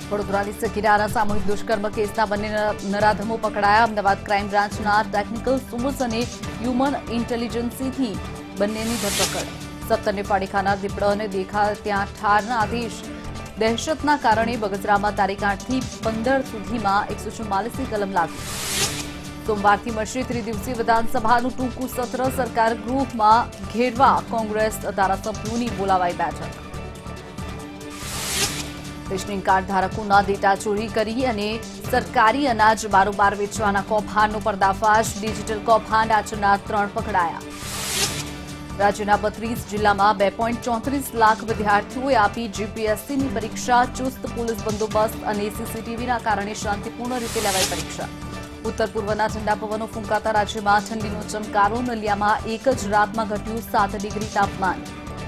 વડોદરાની સકીરાના સામૂહિક દુષ્કર્મ કેસના બંને નરાધમો પકડાયા। અમદાવાદ ક્રાઇમ બ્રાન્ચના ટેકનિકલ સોર્સ અને હ્યુમન ઇન્ટેલિજન્સથી બંનેની ધરપકડ। 17ને ફાડી ખાનાર દીપડો અને દેખા ત્યાં ઠારના આદેશ। દહેશતના કારણે બગસરામાં તારીખ 8 થી 15 સુધીમાં 144ની કલમ લાગુ। સોમવારથી મળશે ત્રિદિવસીય વિધાનસભાનું ટૂંકું સત્ર। સરકાર ગૃહમાં ઘેરવા કોંગ્રેસ ધારાસભ્યોની બોલાવાઈ બેઠક। રેશનિંગ કાર્ડ ધારકોના ડેટા ચોરી કરી અને સરકારી અનાજ બારોબાર વેચવાના કૌભાંડનો પર્દાફાશ। ડિજિટલ કૌભાંડ આચરનાર 3 પકડાયા। રાજ્યના 32 જિલ્લામાં 2.34 લાખ વિદ્યાર્થીઓએ આપી જીપીએસસીની પરીક્ષા। ચુસ્ત પોલીસ બંદોબસ્ત અને સીસીટીવીના કારણે શાંતિપૂર્ણ રીતે લેવાઈ પરીક્ષા। ઉત્તર પૂર્વના ઠંડા પવનો ફૂંકાતા રાજ્યમાં ઠંડીનો ચમકારો। નલિયામાં એક જ રાતમાં ઘટ્યું 7 ડિગ્રી તાપમાન।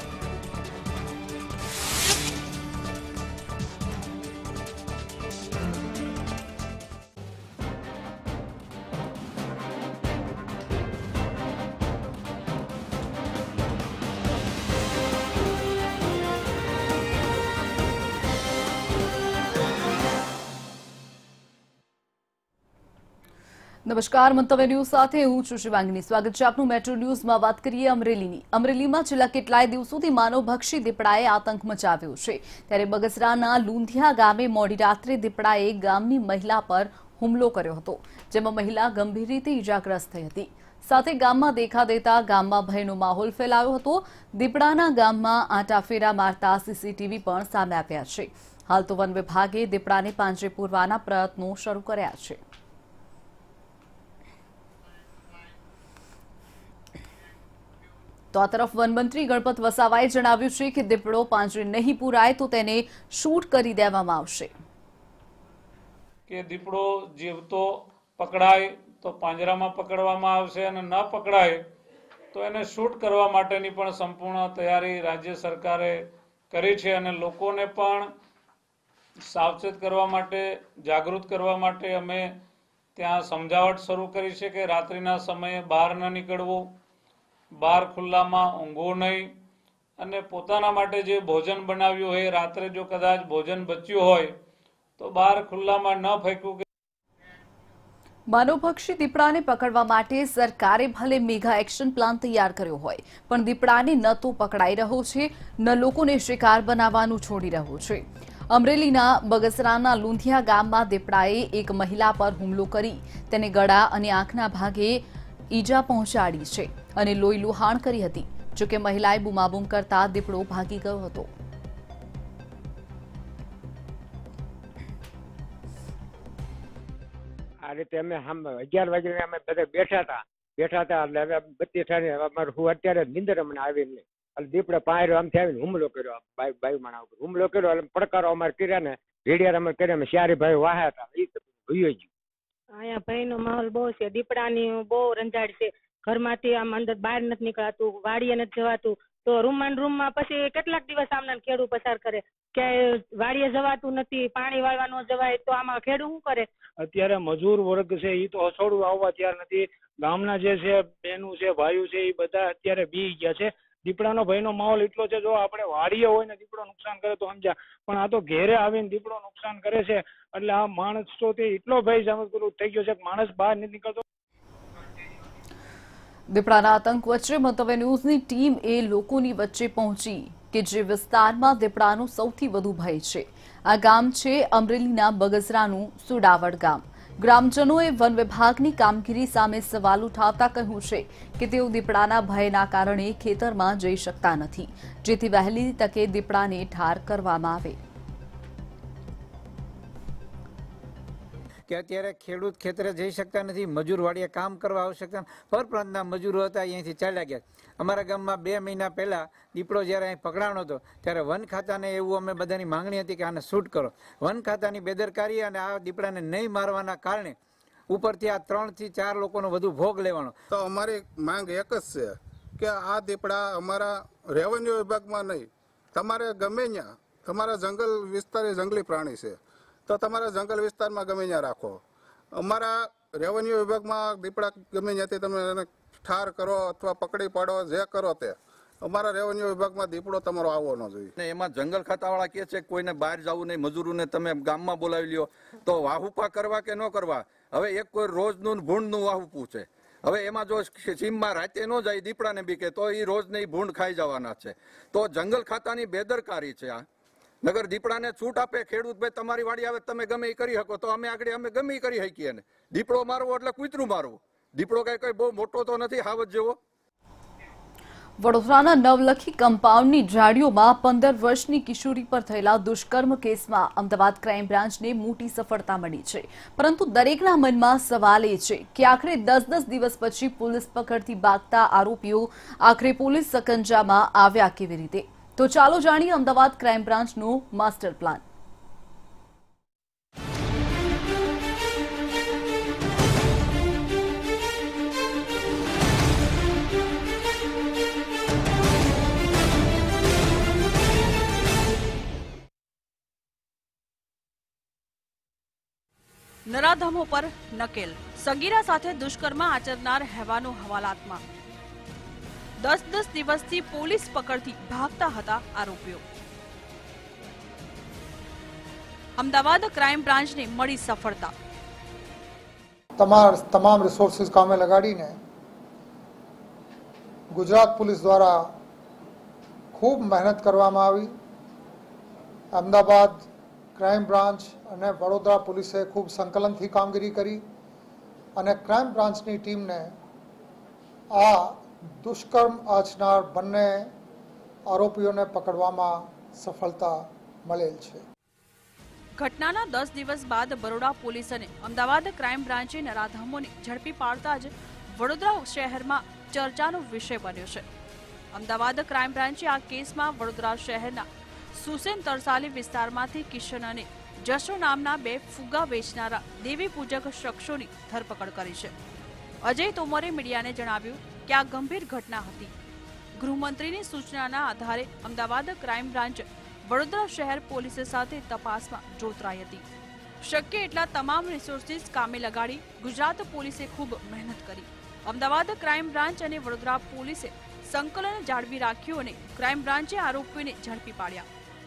નમસ્કાર, મંતવ્ય ન્યૂઝ સાથે હું છું શિવાંગી। સ્વાગત છે આપનું મેટ્રો ન્યૂઝમાં। વાત કરીએ અમરેલીની। અમરેલીમાં છેલ્લા કેટલાય દિવસોથી માનવભક્ષી દીપડાએ આતંક મચાવ્યો છે। ત્યારે બગસરાના લુંધિયા ગામે મોડી રાત્રે દીપડાએ ગામની મહિલા પર હુમલો કર્યો હતો, જેમાં મહિલા ગંભીર રીતે ઇજાગ્રસ્ત થઈ હતી। સાથે ગામમાં દેખા દેતા ગામમાં ભયનો માહોલ ફેલાયો હતો। દીપડાના ગામમાં આંટાફેરા મારતા સીસીટીવી પણ સામે આવ્યા છે। હાલ તો વન વિભાગે દીપડાને પાંજરે પૂરવાના પ્રયત્નો શરૂ કર્યા છે। તો આ તરફ વનમંત્રી ગણપત વસાવાએ જણાવ્યું છે કે દીપડો પાંજરે નહીં પૂરાય તો તેને શૂટ કરી દેવામાં આવશે। કે દીપડો જીવતો પકડાય તો પાંજરામાં પકડવામાં આવશે અને ન પકડાય તો એને શૂટ કરવા માટેની પણ સંપૂર્ણ તૈયારી રાજ્ય સરકારે કરી છે અને લોકોને પણ સાવચેત કરવા માટે, જાગૃત કરવા માટે અમે ત્યાં સમજાવટ શરૂ કરી છે કે રાત્રિના સમયે બહાર ન નીકળવું, બહાર ખુલ્લામાં ઊંઘવું નહીં અને પોતાના માટે જે ભોજન બનાવ્યું હોય રાત્રે જો કદાચ ભોજન બચ્યું હોય તો બહાર ખુલ્લામાં ન ફેંકવું। માનવભક્ષી દીપડાને પકડવા માટે સરકારે ભલે મેગા એક્શન પ્લાન તૈયાર કર્યો હોય, પણ દીપડાને ન તો પકડાઈ રહ્યો છે, ન લોકોને શિકાર બનાવવાનું છોડી રહ્યો છે। અમરેલીના બગસરાના લુંધિયા ગામમાં દીપડાએ એક મહિલા પર હુમલો કરી તેને ગળા અને આંખના ભાગે ઈજા પહોંચાડી છે અને લોહી લુહાણ કરી હતી। જોકે મહિલાએ બૂમાબૂમ કરતા દીપડો ભાગી ગયો હતો। આ રીતે અમે 11 વાગે અમે બધા બેઠા હતા એટલે હવે 32 થાય અમારું હું અત્યારે નિંદર અમને આવી નહીં એટલે દીપડે પાયરો આમથી આવીને હુમલો કર્યો। બાઈ માણા ઉપર હુમલો કર્યો એટલે પડકારો અમારે કર્યા ને રેડિયા અમે કર્યા અમે 4 ભાઈ વાહ્યા હતા। એ ભૂયો ગયું। અહીંયા ભયનો માહોલ બહુ છે। દીપડાની બહુ રંજાડ છે। ઘરમાંથી આમ અંદર બહાર નથી નીકળાતું, વાડીએ નથી જવાતું। તો રૂમમાં પછી કેટલાક દિવસ આમના ખેડૂ પસાર કરે કે વાડીએ જવાતું નથી, પાણી વાળવા ન જવાય તો આમાં ખેડૂ શું કરે? અત્યારે મજૂર વર્ગ છે એ તો હસોડું આવવા તૈયાર નથી। ગામના જે છે બહેનો છે, ભાઈઓ છે એ બધા અત્યારે બી ગયા છે। દીપડાનો ભયનો માહોલ એટલો છે, જો આપણે વાડીએ હોય ને દીપડો નુકસાન કરે તો સમજ્યા, પણ આ તો ઘેરે આવીને દીપડો નુકસાન કરે છે એટલે આ માણસ તો તે એટલો ભય જામતગુરુ થઈ ગયો છે કે માણસ બહાર નથી નીકળતો। દીપડાના આતંક વચ્ચે મંતવ્ય ન્યૂઝની ટીમ એ લોકોની વચ્ચે પહોંચી કે જે વિસ્તારમાં દીપડાનું સૌથી વધુ ભય છે। આ ગામ છે અમરેલીના બગસરાનું સુડાવડ ગામ। ગ્રામજનોએ વન વિભાગની કામગીરી સામે સવાલ ઉઠાવતા કહ્યું છે કે તેઓ દીપડાના ભયના કારણે ખેતરમાં જઈ શકતા નથી, જેથી વહેલી તકે દીપડાને ઠાર કરવામાં આવે। કે અત્યારે ખેડૂત ખેતરે જઈ શકતા નથી, મજૂર વાડીએ કામ કરવા આવી શકતા, પરપ્રાંતના મજૂરો હતા અહીંયાથી ચાલ્યા ગયા। અમારા ગામમાં 2 મહિના પહેલા દીપડો જ્યારે અહીં પકડાણો હતો ત્યારે વન ખાતાને એવું અમે બધાની માંગણી હતી કે આને શૂટ કરો। વન ખાતાની બેદરકારી અને આ દીપડાને નહીં મારવાના કારણે ઉપરથી આ 3 થી 4 લોકોનો વધુ ભોગ લેવાનો। તો અમારી માંગ એક જ છે કે આ દીપડા અમારા રેવન્યુ વિભાગમાં નહીં, તમારે ગમે ત્યાં તમારા જંગલ વિસ્તાર એ જંગલી પ્રાણી છે તો તમારા જંગલ વિસ્તારમાં ગમે ત્યાં રાખો। અમારા રેવન્યુ વિભાગમાં દીપડા ગમે ત્યાંથી તમે એને ઠાર કરો અથવા પકડી પાડો, જે કરો તે અમારા રેવન્યુ વિભાગમાં દીપડો તમારો આવવો ન જોઈએ. ને એમાં જંગલ ખાતાવાળા કહે છે કોઈને બહાર જવું નહીં, મજૂરોને તમે ગામમાં બોલાવી લ્યો, તો વાહુપા કરવા કે ન કરવા? હવે એક કોઈ રોજનું ભૂંડનું વાહુપું છે. હવે એમાં જો સીમમાં રાતે ન જાય દીપડાને બીકે તો એ રોજ ને ભૂંડ ખાઈ જવાના છે. તો જંગલ ખાતાની બેદરકારી છે આ. નગર દીપડાને છૂટ આપે ખેડૂત ભાઈ તમારી વાડી આવે તમે ગમે એ કરી શકો, તો અમે આગળ અમે ગમે એ કરી શકીએ ને. દીપડો મારવો એટલે કૂતરું મારવું. દીપડો કઈ બહુ મોટો તો નથી હાવજ જેવો. વડોદરાના નવલખી કમ્પાઉન્ડની ઝાડીઓમાં 15 વર્ષની કિશોરી પર થયેલા દુષ્કર્મ કેસમાં અમદાવાદ ક્રાઇમ બ્રાન્ચને મોટી સફળતા મળી છે. પરંતુ દરેકના મનમાં સવાલ એ છે કે આખરે 10 દિવસ પછી પોલીસ પકડથી ભાગતા આરોપીઓ આખરે પોલીસ સકંજામાં આવ્યા કેવી રીતે? તો ચાલો જાણીએ અમદાવાદ ક્રાઇમ બ્રાન્ચનો માસ્ટર પ્લાન. નરાધમો પર નકેલ, સગીરા સાથે દુષ્કર્મ આચરનાર હેવાનો હવાલાતમાં. 10 દિવસથી પોલીસ પકડથી ભાગતા હતા આરોપીઓ. અમદાવાદ ક્રાઇમ બ્રાન્ચને મળી સફળતા. તમામ રિસોર્સિસ કામે લગાડીને ગુજરાત પોલીસ દ્વારા ખૂબ મહેનત કરવામાં આવી. અમદાવાદ ક્રાઇમ બ્રાન્ચ અને વડોદરા પોલીસે ખૂબ સંકલનથી કામગીરી કરી અને ક્રાઇમ બ્રાન્ચની ટીમને આ દુષ્કર્મ આચરનાર બંને આરોપીઓને પકડવામાં સફળતા મળેલ છે. ઘટનાના 10 દિવસ બાદ બરોડા પોલીસ અને અમદાવાદ ક્રાઇમ બ્રાન્ચે નરાધમોને ઝડપી પાડતા જ વડોદરા શહેરમાં ચર્ચાનો વિષય બન્યો છે. અમદાવાદ ક્રાઇમ બ્રાન્ચે આ કેસમાં વડોદરા શહેરના સુસેન તરસાલી વિસ્તારમાંથી કિશન અને જશો નામના 2 ફુગા વેચનારા દેવી પૂજક શખ્સોની ધરપકડ કરી છે. અજય તોમરે મીડિયાને જણાવ્યું કે આ ગંભીર ઘટના હતી. ગૃહમંત્રીની સૂચનાના આધારે અમદાવાદ ક્રાઇમ બ્રાન્ચ વડોદરા શહેર પોલીસ સાથે તપાસમાં જોતરાઈ હતી. શક્ય એટલા તમામ રિસોર્સિસ કામે લગાડી ગુજરાત પોલીસે ખૂબ મહેનત કરી. અમદાવાદ ક્રાઇમ બ્રાન્ચ અને વડોદરા પોલીસે સંકલન જાળવી રાખ્યું અને ક્રાઇમ બ્રાન્ચે આરોપીને ઝડપી પાડ્યા.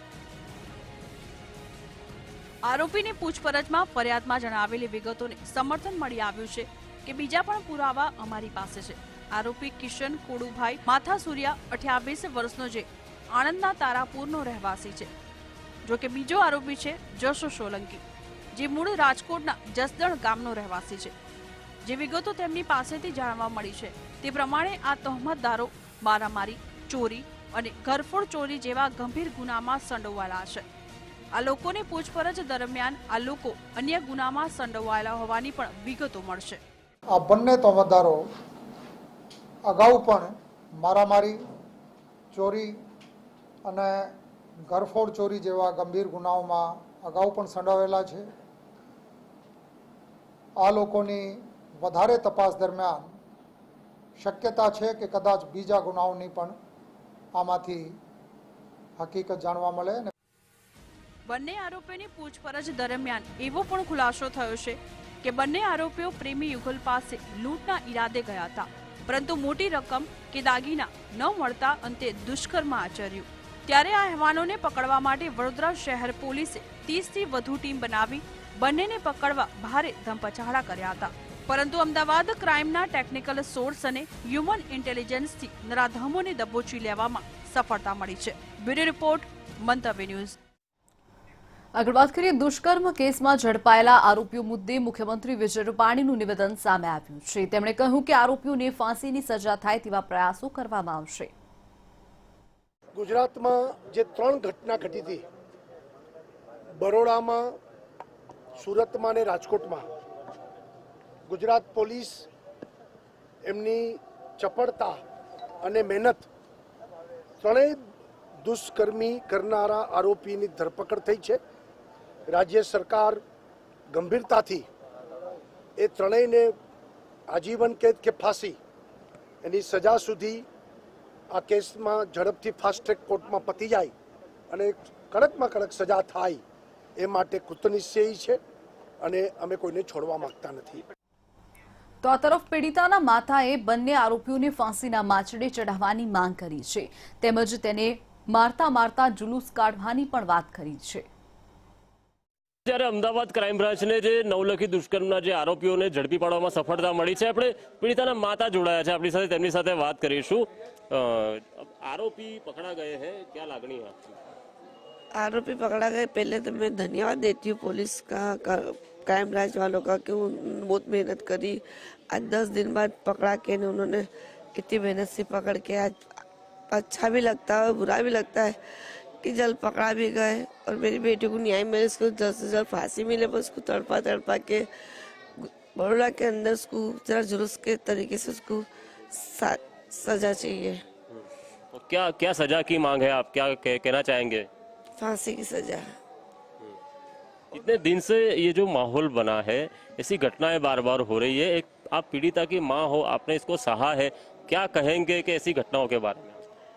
આરોપીની પૂછપરછમાં ફરિયાદમાં જણાવેલી વિગતોને સમર્થન મળી આવ્યું છે કે બીજા પણ પુરાવા અમારી પાસે છે. આરોપી કિશન કોડુભાઈ માથાસુરિયા 28 વર્ષનો જે આણંદના તારાપુરનો રહેવાસી છે. જોકે બીજો આરોપી છે જશો સોલંકી, જે મૂળ રાજકોટના જસદણ ગામનો રહેવાસી છે. જે વિગતો તેમની પાસેથી જાણવા મળી છે તે પ્રમાણે આ તહોમતદારો મારામારી, ચોરી અને ઘરફોડ ચોરી જેવા ગંભીર ગુનામાં સંડોવાયેલા છે. આ લોકોની પૂછપરછ દરમિયાન આ લોકો અન્ય ગુનામાં સંડોવાયેલા હોવાની પણ વિગતો મળશે. આ બંને તહોમતદારો અગાઉ પણ મારામારી, ચોરી અને ઘરફોડ ચોરી જેવા ગંભીર ગુનાઓમાં અગાઉ પણ સંડોવાયેલા છે. આ લોકોની વધારે તપાસ દરમિયાન શક્યતા છે કે કદાચ બીજા ગુનાઓની પણ આમાંથી હકીકત જાણવા મળે. બંને આરોપીઓની પૂછપરછ દરમિયાન એવો પણ ખુલાસો થયો છે કે બંને આરોપીઓ પ્રેમી યુગલ પાસે લૂંટના ઈરાદે ગયા હતા, પરંતુ મોટી રકમ કે દાગીના ન મળતા અંતે દુષ્કર્મ આચર્યું. ત્યારે આ હેવાનોને પકડવા માટે વડોદરા શહેર પોલીસે 30થી વધુ ટીમ બનાવી બંનેને પકડવા ભારે ધમપછાડા કર્યા હતા. પરંતુ અમદાવાદ ક્રાઇમના ટેકનિકલ સોર્સ અને હ્યુમન ઇન્ટેલિજન્સથી નરાધમોને દબોચી લેવામાં સફળતા મળી છે. Bureau report, Mantavya news. આગળ વાત કરીએ દુષ્કર્મ કેસમાં ઝડપાયેલા આરોપીઓ મુદ્દે મુખ્યમંત્રી વિજય રૂપાણીનું નિવેદન સામે આવ્યું છે. તેમણે કહ્યું કે આરોપીઓને ફાંસીની સજા થાય તેવા પ્રયાસો કરવામાં આવશે. ગુજરાતમાં જે 3 ઘટના ઘટી હતી, બરોડામાં, સુરતમાં અને રાજકોટમાં, ગુજરાત પોલીસ એમની ચપળતા અને મહેનત ત્રણેય દુષ્કર્મી કરનારા આરોપીની ધરપકડ થઈ છે. રાજ્ય સરકાર ગંભીરતાથી એ ત્રણેયને આજીવન કેદ કે ફાંસી એની સજા સુધી આ કેસમાં ઝડપથી ફાસ્ટ ટ્રેક કોર્ટમાં પતી જાય અને કડકમાં કડક સજા થાય એ માટે કૃતનિશ્ચયી છે અને અમે કોઈને છોડવા માંગતા નથી. તો આ તરફ પીડિતાના માતાએ બંને આરોપીઓને ફાંસીના માચડે ચઢાવવાની માંગ કરી છે, તેમજ તેને મારતા મારતા જુલુસ કાઢવાની પણ વાત કરી છે। જ્યારે અમદાવાદ ક્રાઇમ બ્રાન્ચને જે નવલખી દુષ્કર્મના જે આરોપીઓને ઝડપી પાડવામાં સફળતા મળી છે, આપણે પીડિતાના માતા જોડાયા છે આપણી સાથે, તેમની સાથે વાત કરીશું। आरोपी पकड़ा गए हैं, क्या लागणी है आपकी? आरोपी पकड़ा गए, पहले तो मैं धन्यवाद देती हूँ पुलिस का, क्राइम ब्रांच वालों का, कि बहुत मेहनत करी। आज 10 दिन बाद पकड़ा के उन्होंने इतनी मेहनत से पकड़ के, आज अच्छा भी लगता है बुरा भी लगता है कि जल्द पकड़ा भी गए और मेरी बेटी को न्याय मिले, उसको जल्द से जल्द फांसी मिले। पर उसको तड़पा तड़पा के बड़ौदा के अंदर उसको जरा जुलूस के तरीके से उसको सजा चाहिए। क्या क्या सजा की मांग है, आप क्या कहना चाहेंगे? फांसी की सजा। इतने दिन से ये जो माहौल बना है, ऐसी घटनाएं बार बार हो रही है, एक आप पीड़िता की मां हो, आपने इसको सहा है, क्या कहेंगे कि ऐसी घटनाओं के बारे में?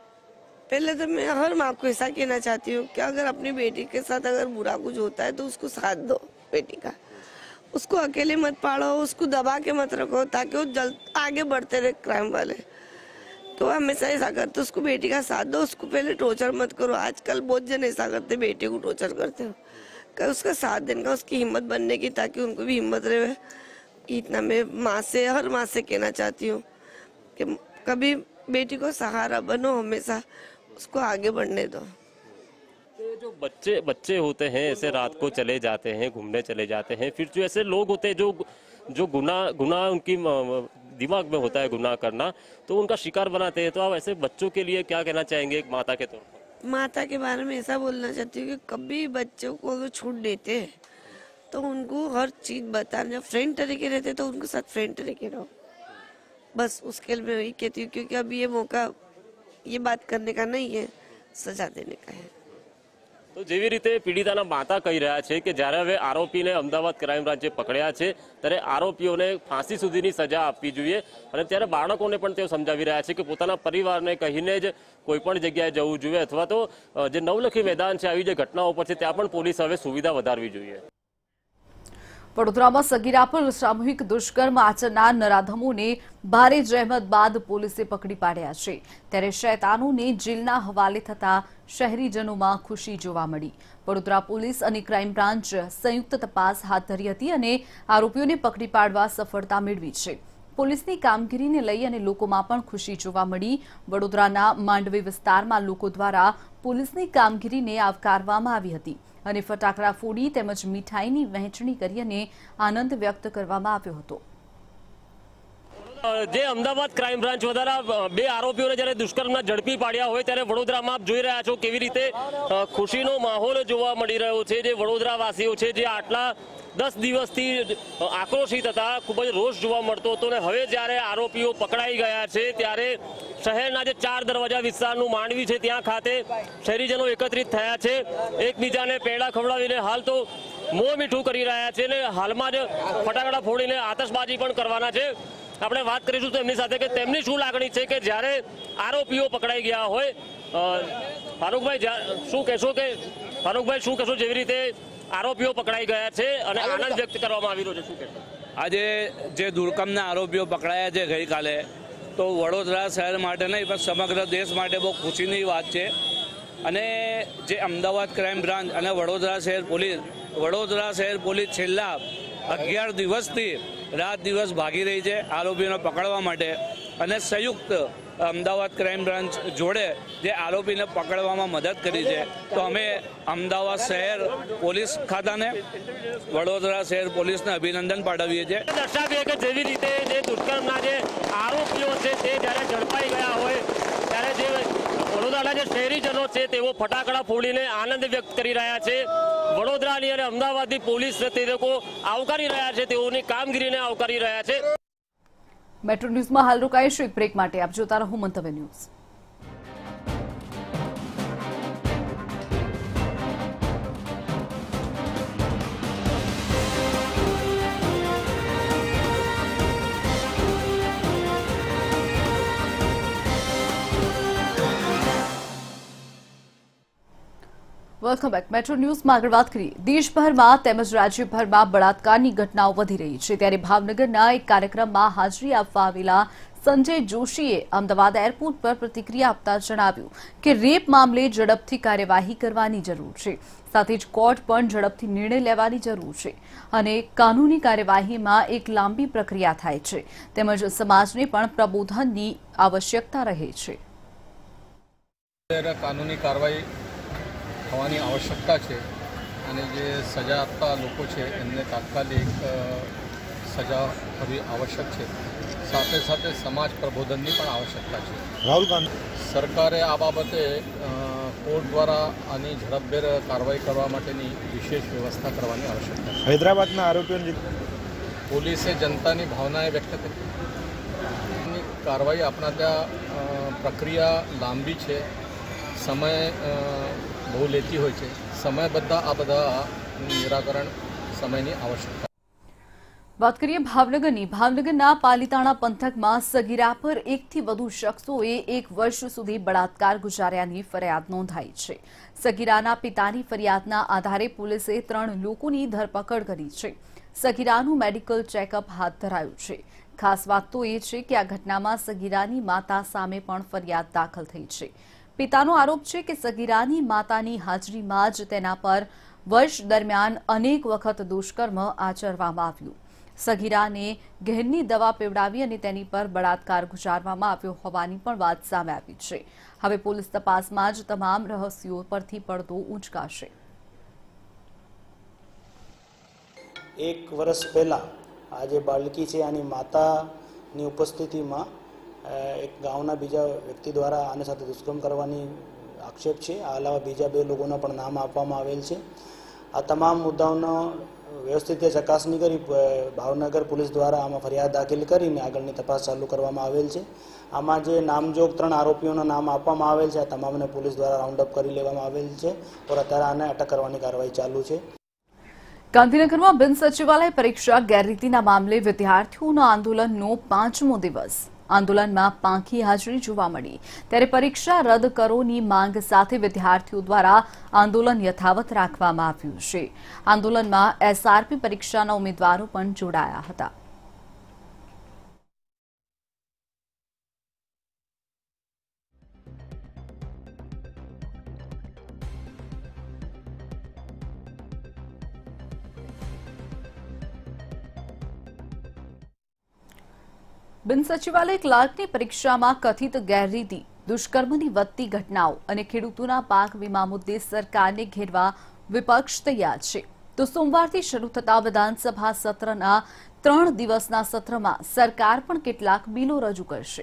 पहले तो मैं हर माँ को ऐसा कहना चाहती हूँ कि अगर अपनी बेटी के साथ अगर बुरा कुछ होता है तो उसको साथ दो बेटी का, उसको अकेले मत पालो, उसको दबा के मत रखो, ताकि वो जल्द आगे बढ़ते रहे क्राइम वाले। तो हमेशा ऐसा करते, उसको बेटी का साथ दो, उसको पहले टॉर्चर मत करो। आजकल बहुत जन ऐसा करते, बेटे को टॉर्चर करते हो, कि उसका साथ देने का, उसकी हिम्मत बनने की, ताकि उनको भी हिम्मत रहे। इतना मैं माँ से, हर माँ से कहना चाहती हूँ कि कभी बेटी को सहारा बनो, हमेशा उसको आगे बढ़ने दो। तो जो बच्चे होते हैं ऐसे रात को चले जाते हैं, घूमने चले जाते हैं, फिर जो ऐसे लोग होते हैं जो गुनाह उनकी दिमाग में होता है गुनाह करना, तो उनका शिकार बनाते हैं। तो आप ऐसे बच्चों के लिए क्या कहना चाहेंगे एक माता के तौर पर? माता के बारे में ऐसा बोलना चाहती हूँ कि कभी बच्चों को अगर छूट देते हैं तो उनको हर चीज बताना, जब फ्रेंड तरीके रहते तो उनके साथ फ्रेंड तरीके रहो, बस उसके लिए मैं वही कहती हूँ। क्योंकि अभी ये मौका ये बात करने का नहीं है, सजा देने का है। તો જેવી રીતે પીડિતાના માતા કહી રહ્યા છે કે જ્યારે હવે આરોપીને અમદાવાદ ક્રાઇમ બ્રાન્ચે પકડ્યા છે ત્યારે આરોપીઓને ફાંસી સુધીની સજા આપવી જોઈએ, અને ત્યારે બાળકોને પણ તેઓ સમજાવી રહ્યા છે કે પોતાના પરિવારને કહીને જ કોઈ પણ જગ્યાએ જવું જોઈએ, અથવા તો જે નવલખી મેદાન છે આવી જે ઘટનાઓ પર છે ત્યાં પણ પોલીસ હવે સુવિધા વધારવી જોઈએ। વડોદરામાં સગીરા પર સામૂહિક દુષ્કર્મ આચરનાર નરાધમોને ભારે જહેમત બાદ પોલીસે પકડી પાડ્યા છે, ત્યારે શૈતાનોને જેલના હવાલે થતા શહેરીજનોમાં ખુશી જોવા મળી। વડોદરા પોલીસ અને ક્રાઇમ બ્રાન્ચ સંયુક્ત તપાસ હાથ ધરી હતી અને આરોપીઓને પકડી પાડવા સફળતા મેળવી છે। પોલીસની કામગીરીને લઈ અને લોકોમાં પણ ખુશી જોવા મળી। વડોદરાના માંડવી વિસ્તારમાં લોકો દ્વારા પોલીસની કામગીરીને આવકારવામાં આવી હતી અને ફટાકડા ફોડી તેમજ મીઠાઈની વહેંચણી કરી અને આનંદ વ્યક્ત કરવામાં આવ્યો હતો। જે અમદાવાદ ક્રાઇમ બ્રાન્ચ દ્વારા 2 આરોપીઓને જ્યારે દુષ્કર્મના ઝડપી પાડ્યા હોય ત્યારે વડોદરામાં આપ જોઈ રહ્યા છો કેવી રીતે ખુશીનો માહોલ જોવા મળી રહ્યો છે। જે વડોદરાવાસીઓ છે જે આટલા 10 દિવસથી આક્રોશિત હતા, ખૂબ જ રોષ જોવા મળતો હતો, અને હવે જ્યારે આરોપીઓ પકડાઈ ગયા છે ત્યારે શહેરના જે 4 દરવાજા વિસ્તારનું માંડવી છે ત્યાં ખાતે શહેરીજનો એકત્રિત થયા છે, એકબીજાને પેડા ખવડાવીને હાલ તો મોં મીઠું કરી રહ્યા છે અને હાલમાં જ ફટાકડા ફોડીને આતશબાજી પણ કરવાના છે। આપણે વાત કરીશું તો એમની સાથે કે તેમની શું લાગણી છે કે જ્યારે આરોપીઓ પકડાઈ ગયા હોય। ફારૂકભાઈ શું કહેશો જેવી રીતે આરોપીઓ પકડાઈ ગયા છે અને આનંદ વ્યક્ત કરવામાં આવી રહ્યો છે, શું કહેશો? આજે જે દુર્ગમના આરોપીઓ પકડાયા છે ગઈકાલે, તો વડોદરા શહેર માટે નહીં પણ સમગ્ર દેશ માટે બહુ ખુશીની વાત છે। અને જે અમદાવાદ ક્રાઇમ બ્રાન્ચ અને વડોદરા શહેર પોલીસ છેલ્લા 11 દિવસથી રાત દિવસ ભાગી રહી છે આરોપીઓને પકડવા માટે, અને સંયુક્ત અમદાવાદ ક્રાઇમ બ્રાન્ચ જોડે જે આરોપીને પકડવામાં મદદ કરી છે। તો અમે અમદાવાદ શહેર પોલીસ ખાતાને, વડોદરા શહેર પોલીસને અભિનંદન પાઠવીએ છીએ। દર્શાવીએ કે જેવી રીતે જે દુષ્કર્મના જે આરોપીઓ છે તે જ્યારે ઝડપાઈ ગયા હોય ત્યારે જે વડોદરાના જે શહેરીજનો છે તેઓ ફટાકડા ફોડીને આનંદ વ્યક્ત કરી રહ્યા છે। વડોદરાની અને અમદાવાદની પોલીસ તે લોકો આવકારી રહ્યા છે, તેઓની કામગીરીને આવકારી રહ્યા છે। મેટ્રો ન્યૂઝમાં હાલ રોકાઈશું એક બ્રેક માટે। આપ જોતા રહો મંતવ્ય ન્યૂઝ। Welcome back. મેટ્રો ન્યૂઝમાં આગળ વાત કરીએ. દેશભરમાં તેમજ રાજ્યભરમાં બળાત્કારની ઘટનાઓ વધી રહી છે, ત્યારે ભાવનગરના એક કાર્યક્રમમાં હાજરી આપવા આવેલા સંજય જોશીએ અમદાવાદ એરપોર્ટ પર પ્રતિક્રિયા આપતા જણાવ્યું કે રેપ મામલે ઝડપથી કાર્યવાહી કરવાની જરૂર છે, સાથે જ કોર્ટ પણ ઝડપથી નિર્ણય લેવાની જરૂર છે અને કાનૂની કાર્યવાહીમાં એક લાંબી પ્રક્રિયા થાય છે, તેમજ સમાજને પણ પ્રબોધનની આવશ્યકતા રહે છે. કાનૂની કાર્યવાહી થવાની આવશ્યકતા છે અને જે સજા આપતા લોકો છે એમને તાત્કાલિક સજા થવી આવશ્યક છે. સાથે સાથે સમાજ પ્રબોધનની પણ આવશ્યકતા છે. રાહુલ ગાંધી સરકારે આ બાબતે કોર્ટ દ્વારા આની ઝડપભેર કાર્યવાહી કરવા માટેની વિશેષ વ્યવસ્થા કરવાની આવશ્યકતા છે. હૈદરાબાદના આરોપીઓની પોલીસે જનતાની ભાવનાએ વ્યક્ત કરી. કાર્યવાહી આપણા ત્યાં પ્રક્રિયા લાંબી છે, સમય બહુ લેતી હોય છે. સમયબદ્ધ આ બધા નિરાકરણ સમયની આવશ્યકતા. વાત કરીએ ભાવનગરની. ભાવનગરના પાલીતાણા પંથકમાં સગીરા પર એકથી વધુ શખ્સોએ 1 વર્ષ સુધી બળાત્કાર ગુજાર્યાની ફરિયાદ નોંધાઈ છે. સગીરાના પિતાની ફરિયાદના આધારે પોલીસે 3 લોકોની ધરપકડ કરી છે. સગીરાનું મેડિકલ ચેકઅપ હાથ ધરાયું છે. ખાસ વાત તો એ છે કે આ ઘટનામાં સગીરાની માતા સામે પણ ફરિયાદ દાખલ થઈ છે. પિતાનો આરોપ છે કે સગીરાની માતાની હાજરીમાં જ તેના પર વર્ષ દરમિયાન અનેક વખત દુષ્કર્મ આચરવામાં આવ્યું. સગીરાને ઘેરની દવા પીવડાવી અને તેની પર બળાત્કાર ગુજારવામાં આવ્યો હોવાની પણ વાત સામે આવી છે. હવે પોલીસ તપાસમાં જ તમામ રહસ્યો પરથી પડદો ઉંચકાશે. 1 વર્ષ પહેલા આ જે બાળકી છે આની માતાની ઉપસ્થિતિમાં એક ગામના બીજા વ્યક્તિ દ્વારા આની સાથે દુષ્કર્મ કરવાની આક્ષેપ છે. આ અલાવા બીજા 2 લોકોના પણ નામ આપવામાં આવેલ છે. આ તમામ મુદ્દાઓનો વ્યવસ્થિત ચકાસણી કરી ભાવનગર પોલીસ દ્વારા આમાં ફરિયાદ દાખલ કરીને આગળની તપાસ ચાલુ કરવામાં આવેલ છે. આમાં જે નામજોગ 3 આરોપીઓના નામ આપવામાં આવેલ છે આ તમામને પોલીસ દ્વારા રાઉન્ડ અપ કરી લેવામાં આવેલ છે और અત્યારે આને અટક કરવાની કાર્યવાહી ચાલુ છે. ગાંધીનગરમાં બિન સચિવાલય પરીક્ષા ગેરરીતિના મામલે વિદ્યાર્થીઓના આંદોલનનો 5મો દિવસ. આંદોલનમાં પાંખી હાજરી જોવા મળી, ત્યારે પરીક્ષા રદ કરોની માંગ સાથે વિદ્યાર્થીઓ દ્વારા આંદોલન યથાવત રાખવામાં આવ્યું છે. આંદોલનમાં એસઆરપી પરીક્ષાના ઉમેદવારો પણ જોડાયા હતા. બિન સચિવાલય ક્લાર્કની પરીક્ષામાં કથિત ગેરરીતિ, દુષ્કર્મની વધતી ઘટનાઓ અને ખેડૂતોના પાક વીમા મુદ્દે સરકારને ઘેરવા વિપક્ષ તૈયાર છે. તો સોમવારથી શરૂ થતા વિધાનસભા સત્રના 3 દિવસના સત્રમાં સરકાર પણ કેટલાક બિલો રજૂ કરશે.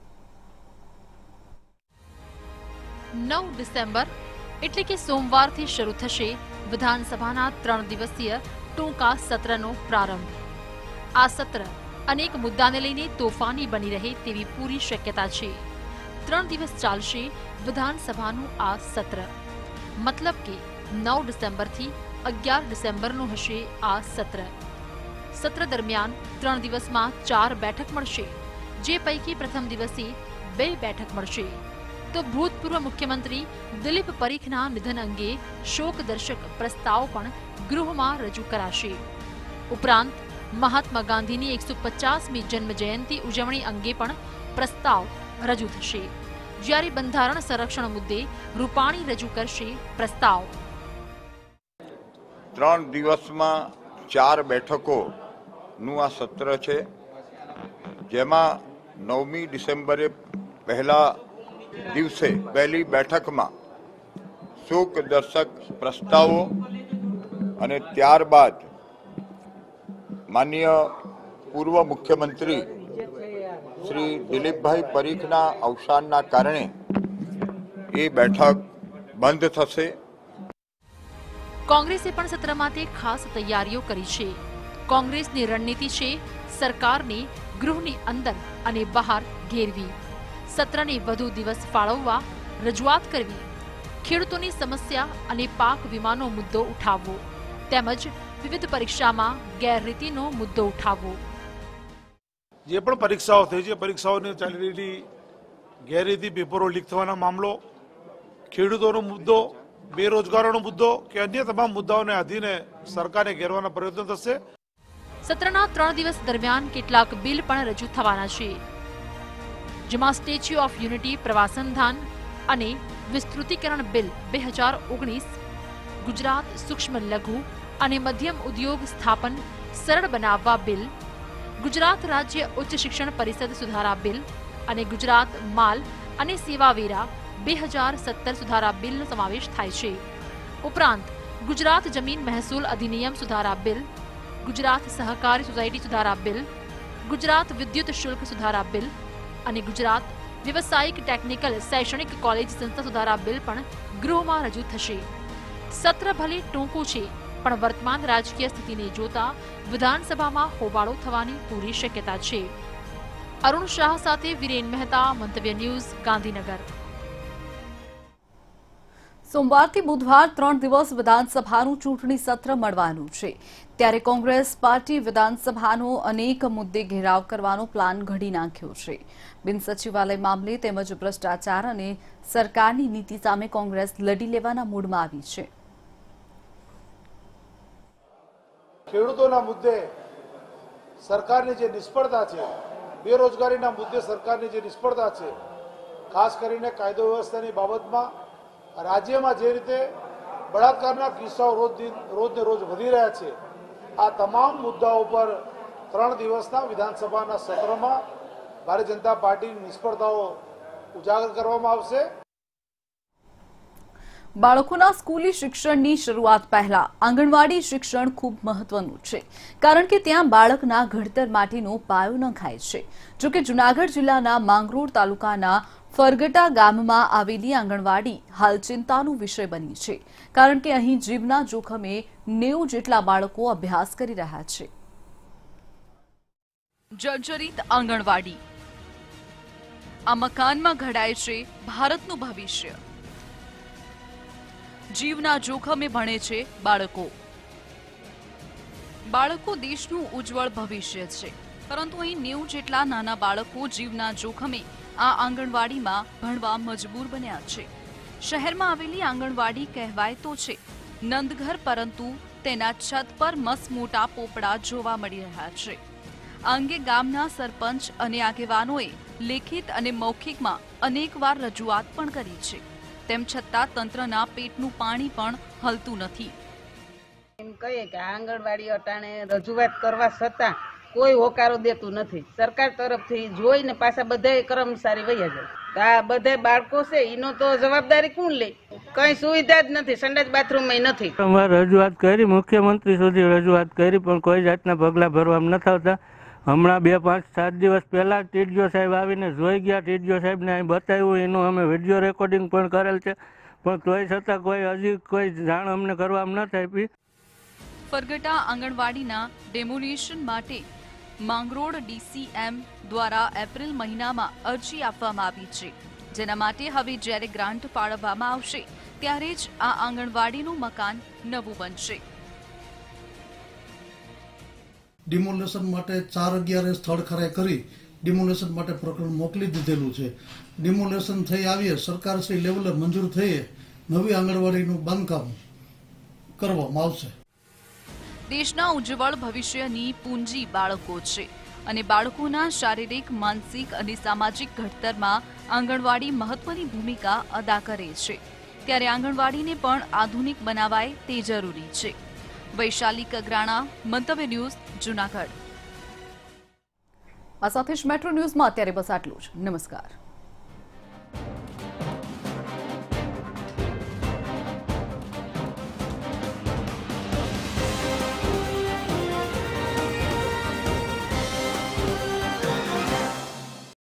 9 ડિસેમ્બર એટલે કે સોમવારથી શરૂ થશે વિધાનસભાના 3 દિવસીય ટૂંકા સત્રનો પ્રારંભ. આ સત્ર અનેક મુદ્દાને લઈને તોફાની બની રહે તેવી પૂરી શક્યતા છે. 3 દિવસ ચાલશે વિધાનસભાનું આ સત્ર. મતલબ કે 9 ડિસેમ્બરથી 11 ડિસેમ્બરનું હશે આ સત્ર. સત્ર દરમિયાન 3 દિવસમાં 4 બેઠક મળશે, જે પૈકી પ્રથમ દિવસે 2 બેઠક મળશે. તો ભૂતપૂર્વ મુખ્યમંત્રી દિલીપ પરીખના નિધન અંગે શોકદર્શક પ્રસ્તાવ પણ ગૃહમાં રજૂ કરાશે. ઉપરાંત મહાત્મા ગાંધીની 150મી જન્મ જયંતિ ઉજવણી અંગે પણ પ્રસ્તાવ રજૂ થશે. જ્યારે બંધારણ સંરક્ષણ મુદ્દે રૂપાણી રજૂ કરશે પ્રસ્તાવ. 3 દિવસમાં 4 બેઠકોનું આ સત્ર છે, જેમાં 9મી ડિસેમ્બરે પહેલા દિવસે પહેલી બેઠકમાં શોકદર્શક પ્રસ્તાવો અને ત્યારબાદ માનનીય પૂર્વ મુખ્યમંત્રી શ્રી દિલીપભાઈ પરીખના અવસાનના કારણે એ બેઠક બંધ થશે. કોંગ્રેસે પણ સત્ર માટે ખાસ તૈયારીઓ કરી છે. કોંગ્રેસની રણનીતિ છે સરકારને ગૃહની અંદર અને બહાર ઘેરવી, સત્રને વધુ દિવસ ફાળવવા રજૂઆત કરવી, ખેડૂતોની સમસ્યા અને પાક વીમાનો મુદ્દો ઉઠાવવો તેમજ વિવિધ પરીક્ષામાં ગેરરીતિનો મુદ્દો ઉઠાવવો. જે પણ પરીક્ષાઓ થઈ છે, પરીક્ષાઓની ચાલી રહેલી ગેરરીતિ, પેપરો લીક થવાના મામલો, ખેડૂતોનો મુદ્દો બેરોજગારોનો મુદ્દો કે અન્ય તમામ મુદ્દાઓને આધીને સરકારને ઘેરવાના પ્રયત્નો થશે. સત્રના 3 દિવસ દરમિયાન કેટલાક બિલ પણ રજૂ થવાના છે, જેમાં સ્ટેચ્યુ ઓફ યુનિટી પ્રવાસન ધાન અને વિસ્તૃતિકરણ બિલ 2019, ગુજરાત સૂક્ષ્મ લઘુ અને મધ્યમ ઉદ્યોગ સ્થાપન સરળ બનાવવા બિલ, ગુજરાત રાજ્ય ઉચ્ચ શિક્ષણ પરિષદ સુધારા બિલ અને ગુજરાત માલ અને સેવા વેરા 2017 સુધારા બિલનો સમાવેશ થાય છે. ઉપરાંત ગુજરાત જમીન મહેસૂલ અધિનિયમ સુધારા બિલ, ગુજરાત સહકારી સોસાયટી સુધારા બિલ, ગુજરાત વિદ્યુત શુલ્ક સુધારા બિલ અને ગુજરાત વ્યવસાયિક ટેકનિકલ શૈક્ષણિક કોલેજ સંસ્થા સુધારા બિલ પણ ગૃહમાં રજૂ થશે. સત્ર ભલે ટૂંકું છે, પણ વર્તમાન રાજકીય સ્થિતિને જોતા વિધાનસભામાં હોબાળો થવાની પૂરી શક્યતા છે. અરુણ શાહ સાથે વિરેન મહેતા, મંતવ્ય ન્યૂઝ, ગાંધીનગર. સોમવારથી બુધવાર 3 દિવસ વિધાનસભાનું ચૂંટણી સત્ર મળવાનું છે, ત્યારે કોંગ્રેસ પાર્ટી વિધાનસભાનો અનેક મુદ્દે ઘેરાવ કરવાનો પ્લાન ઘડી નાખ્યો છે. બિન સચિવાલય મામલે તેમજ ભ્રષ્ટાચાર અને સરકારની નીતિ સામે કોંગ્રેસ લડી લેવાના મૂડમાં આવી છે. ખેડૂતોના મુદ્દે સરકારની જે નિષ્ફળતા છે, બેરોજગારીના મુદ્દે સરકારની જે નિષ્ફળતા છે, ખાસ કરીને કાયદો વ્યવસ્થાની બાબતમાં રાજ્યમાં જે રીતે બળાત્કારના કિસ્સાઓ રોજને રોજ વધી રહ્યા છે, આ તમામ મુદ્દાઓ પર 3 દિવસના વિધાનસભાના સત્રમાં ભારતીય જનતા પાર્ટીની નિષ્ફળતાઓ ઉજાગર કરવામાં આવશે. બાળકોના સ્કૂલી શિક્ષણની શરૂઆત પહેલા આંગણવાડી શિક્ષણ ખૂબ મહત્વનું છે, કારણ કે ત્યાં બાળકના ઘડતર માટેનો પાયો નંખાય છે. જોકે જૂનાગઢ જિલ્લાના માંગરોળ તાલુકાના ફરગટા ગામમાં આવેલી આંગણવાડી હાલ ચિંતાનો વિષય બની છે, કારણ કે અહીં જીવના જોખમે 90 જેટલા બાળકો અભ્યાસ કરી રહ્યા છે. જર્જરિત આંગણવાડી. આ મકાનમાં ઘડાય છે ભારતનું ભવિષ્ય. જીવના જોખમે ભણે છે બાળકો. બાળકો દેશનું ઉજ્જવળ ભવિષ્ય છે, પરંતુ અહીં 90 જેટલા નાના બાળકો જીવના જોખમે આ આંગણવાડીમાં ભણવા મજબૂર બન્યા છે. શહેરમાં આવેલી આંગણવાડી કહેવાય તો છે નંદઘર, પરંતુ તેના છત પર મસમોટા પોપડા જોવા મળી રહ્યા છે. આ અંગે ગામના સરપંચ અને આગેવાનોએ લેખિત અને મૌખિકમાં અનેકવાર રજૂઆત પણ કરી છે. તેમ છતાં તંત્રના પેટનું પાણી પણ હલતું નથી. એમ કહીએ કે આંગણવાડી અટાણે રજૂઆત કરવા છતાં કોઈ હોકારો દેતું નથી. સરકાર તરફથી જોઈને પાછા બધા કર્મચારી વયા જાય. આ બધા બાળકો છે એનો તો જવાબદારી કોણ લે? કઈ સુવિધા જ નથી, સંડાસ બાથરૂમ નથી. અમારે રજૂઆત કરી, મુખ્યમંત્રી સુધી રજૂઆત કરી, પણ કોઈ જાતના પગલા ભરવામાં નથી આવતા. હમણાં 2, 5, 7 દિવસ પહેલા ટીડીઓ સાહેબ આવીને જોઈ ગયા. ટીડીઓ સાહેબને અહીં બતાવ્યું, એનું અમે વિડીયો રેકોર્ડિંગ પણ કરેલ છે, પણ તોય છતાં હજી કોઈ જાણ અમને કરવામાં નથી આપી. ફરગટા આંગણવાડીના ડેમોલિશન માટે માંગરોળ ડીસીએમ દ્વારા એપ્રિલ મહિનામાં અરજી આપવામાં આવી છે, જેના માટે હવે જ્યારે ગ્રાન્ટ ફાળવવામાં આવશે ત્યારે જ આ આંગણવાડીનું મકાન નવું બનશે. ડિમોલેશન માટે 4/11 સ્થળ ખરાઈ કરી ડિમોલેશન માટે પ્રકરણ મોકલી દીધેલું છે. ડિમોલેશન થઈ આવીએ, સરકારશ્રી લેવલે મંજૂર થઈએ, નવી આંગણવાડીનું બાંધકામ કરવામાં આવશે. દેશના ઉજ્જવળ ભવિષ્યની પૂંજી બાળકો છે, અને બાળકોના શારીરિક, માનસિક અને સામાજિક ઘડતરમાં આંગણવાડી મહત્વની ભૂમિકા અદા કરે છે. ત્યારે આંગણવાડીને પણ આધુનિક બનાવાય તે જરૂરી છે. વૈશાલી કગરાણા, મંતવ્ય ન્યૂઝ, જૂનાગઢ. આ સાથે જ મેટ્રો ન્યૂઝમાં અત્યારે બસ આટલું જ. નમસ્કાર.